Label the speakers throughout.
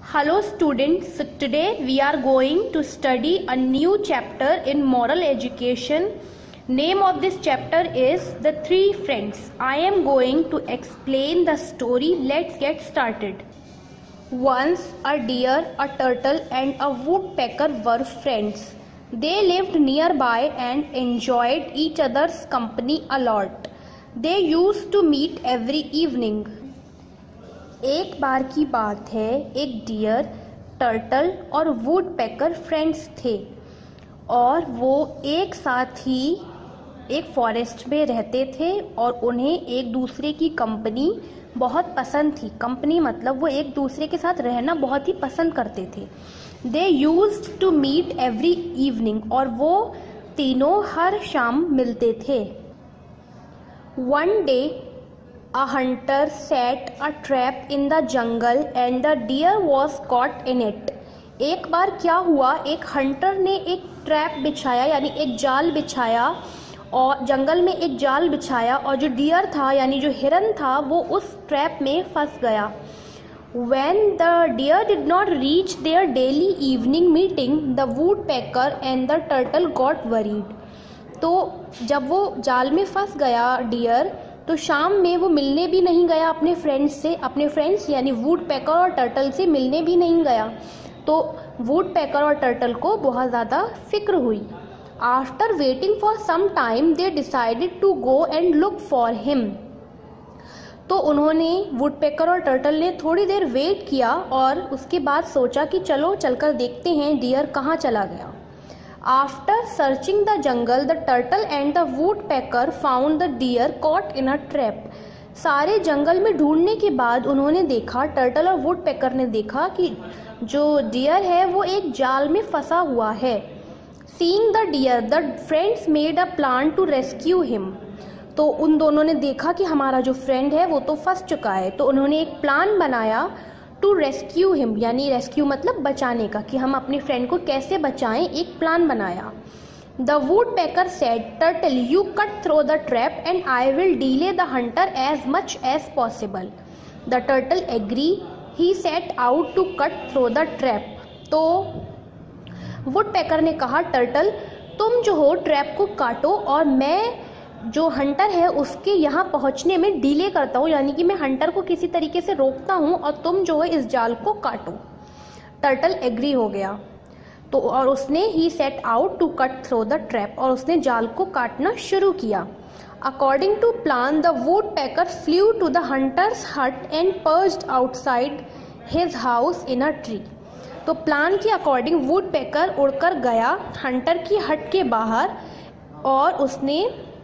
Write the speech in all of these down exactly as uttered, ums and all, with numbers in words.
Speaker 1: Hello students, so today we are going to study a new chapter in moral education. Name of this chapter is The Three Friends. I am going to explain the story. Let's get started. Once a deer, a turtle and a woodpecker were friends. They lived nearby and enjoyed each other's company a lot. They used to meet every evening. एक बार की बात है, एक deer, turtle और woodpecker friends थे और वो एक साथ ही एक फॉरेस्ट में रहते थे और उन्हें एक दूसरे की कंपनी बहुत पसंद थी. कंपनी मतलब वो एक दूसरे के साथ रहना बहुत ही पसंद करते थे. They used to meet every evening और वो तीनों हर शाम मिलते थे. One day A hunter set a trap in the jungle and the deer was caught in it. एक बार क्या हुआ, एक हंटर ने एक ट्रैप बिछाया यानी एक जाल बिछाया और जंगल में एक जाल बिछाया और जो डियर था यानी जो हिरन था वो उस ट्रैप में फंस गया. When the deer did not reach their daily evening meeting, the woodpecker and the turtle got worried. तो जब वो जाल में फंस गया डियर, तो शाम में वो मिलने भी नहीं गया अपने फ्रेंड्स से. अपने फ्रेंड्स यानी वुडपेकर और टर्टल से मिलने भी नहीं गया. तो वुडपेकर और टर्टल को बहुत ज़्यादा फिक्र हुई. After waiting for some time they decided to go and look for him. तो उन्होंने वुडपेकर और टर्टल ने थोड़ी देर वेट किया और उसके बाद सोचा कि चलो चलकर देखते हैं डियर कहाँ चला गया. After searching the jungle, the turtle and the woodpecker found the deer caught in a trap. सारे जंगल में ढूंढने के बाद उन्होंने देखा, टर्टल और वुडपेकर ने देखा कि जो डियर है वो एक जाल में फंसा हुआ है. Seeing the deer, the friends made a plan to rescue him. तो उन दोनों ने देखा कि हमारा जो फ्रेंड है वो तो फंस चुका है, तो उन्होंने एक प्लान बनाया टू रेस्क्यू हिम, यानी रेस्क्यू मतलब बचाने का, कि हम अपने फ्रेंड को कैसे बचाएं. एक प्लान बनाया. The woodpecker said, turtle you cut through the trap and I will delay the hunter as much as possible. The turtle agree. He set out to cut through the trap. तो woodpecker ने कहा, turtle तुम जो हो trap को काटो और मैं जो हंटर है उसके यहाँ पहुँचने में डिले करता हूँ, यानी कि मैं हंटर को किसी तरीके से रोकता हूँ और तुम जो है इस जाल को काटो. टर्टल एग्री हो गया. तो और उसने he set out to cut through the trap और उसने जाल को काटना शुरू किया. According to plan the woodpecker flew to the hunter's hut and perched outside his house in a tree. तो प्लान के अकॉर्डिंग वुडपेकर उड़कर गया हंटर की हट के बाहर और उसने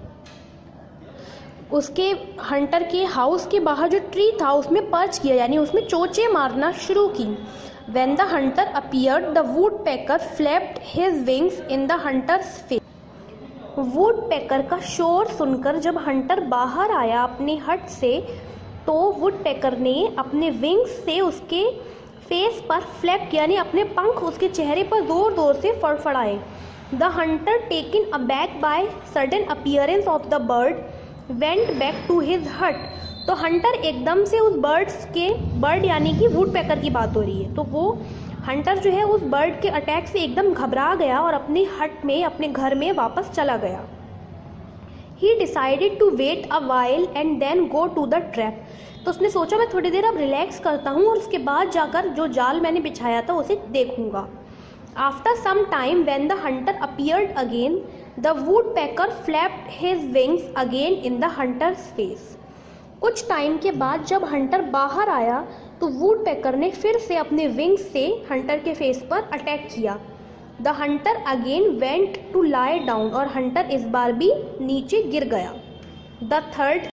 Speaker 1: उसके हंटर के हाउस के बाहर जो ट्री था उसमें पर्च किया, यानी उसमें चोंचे मारना शुरू की. When the hunter appeared, the woodpecker flapped his wings in the hunter's face. Woodpecker का शोर सुनकर जब हंटर बाहर आया अपने हट से, तो वुडपेकर ने अपने विंग्स से उसके फेस पर फ्लैप किया, यानी अपने पंख उसके चेहरे पर जोर जोर से फड़फड़ाए. The hunter, taken aback by sudden appearance of the bird, went back to his hut. तो हंटर एकदम से उस बर्ड्स के बर्ड यानी कि वुडपेकर की बात हो रही है, तो वो हंटर जो है उस बर्ड के अटैक से एकदम घबरा गया और अपने हट में अपने घर में वापस चला गया. He decided to wait a while and then go to the trap. तो उसने सोचा मैं थोड़ी देर अब रिलैक्स करता हूँ और उसके बाद जाकर जो जाल मैंने बिछाया था उसे देखूंगा. After some time when the hunter appeared again, The woodpecker flapped his wings again in the hunter's face. कुछ टाइम के बाद जब हंटर बाहर आया तो वुडपेकर ने फिर से अपने विंग्स से हंटर के फेस पर अटैक किया. The hunter again went to lie down और हंटर इस बार भी नीचे गिर गया. The third